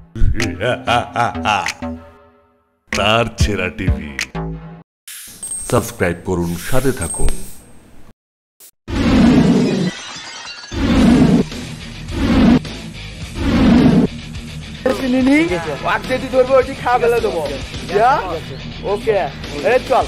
তারছেরা TV subscribe করুন, সাথে থাকুন। ওকে চল।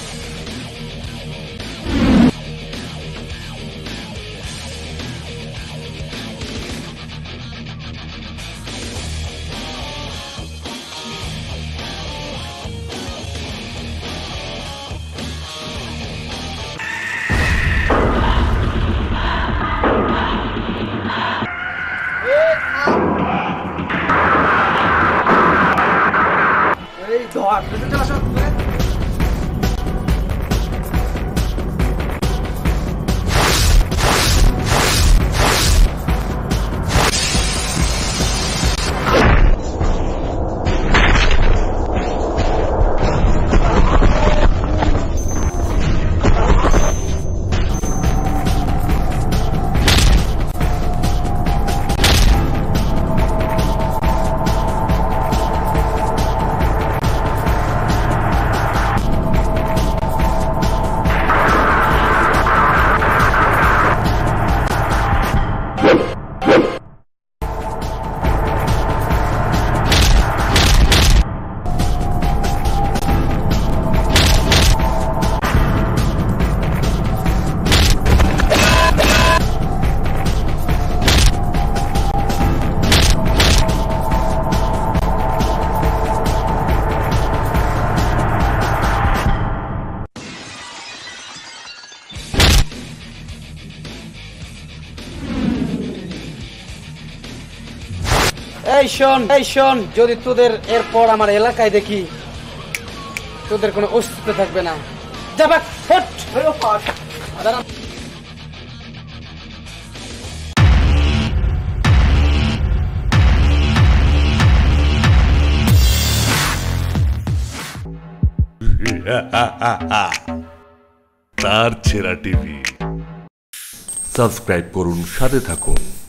এই শোন, যদি তোদের এরপর আমার এলাকায় দেখি, তোদের কোনো অস্তিত্ব থাকবে না। যাবাক তারছেরা টিভি সাবস্ক্রাইব করুন, সাথে থাকুন।